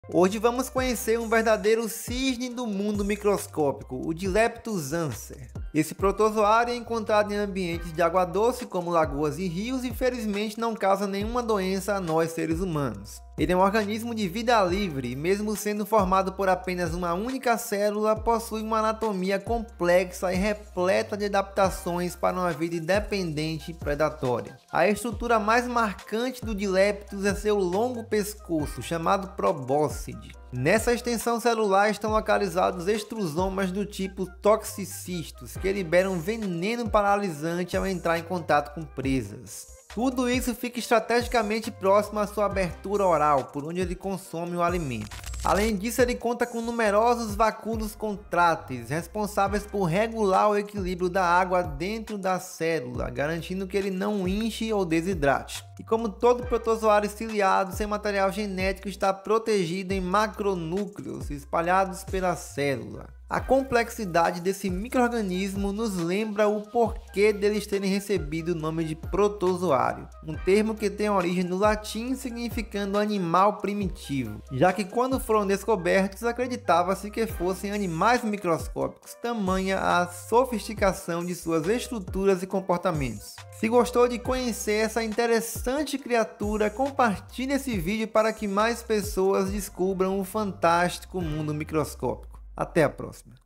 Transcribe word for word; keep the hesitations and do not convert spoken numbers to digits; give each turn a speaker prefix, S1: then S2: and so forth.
S1: Hoje vamos conhecer um verdadeiro cisne do mundo microscópico, o Dileptus anser. Esse protozoário é encontrado em ambientes de água doce como lagoas e rios e felizmente não causa nenhuma doença a nós seres humanos. Ele é um organismo de vida livre e mesmo sendo formado por apenas uma única célula, possui uma anatomia complexa e repleta de adaptações para uma vida independente e predatória. A estrutura mais marcante do Dileptus é seu longo pescoço, chamado probóscide. Nessa extensão celular estão localizados extrusomas do tipo toxicistos, que liberam veneno paralisante ao entrar em contato com presas. Tudo isso fica estrategicamente próximo à sua abertura oral, por onde ele consome o alimento. Além disso, ele conta com numerosos vacúolos contráteis, responsáveis por regular o equilíbrio da água dentro da célula, garantindo que ele não inche ou desidrate. E como todo protozoário ciliado, seu material genético está protegido em macronúcleos espalhados pela célula. A complexidade desse micro-organismo nos lembra o porquê deles terem recebido o nome de protozoário, um termo que tem origem no latim significando animal primitivo, já que quando foram descobertos acreditava-se que fossem animais microscópicos, tamanha a sofisticação de suas estruturas e comportamentos. Se gostou de conhecer essa interessante criatura, compartilhe esse vídeo para que mais pessoas descubram o fantástico mundo microscópico. Até a próxima!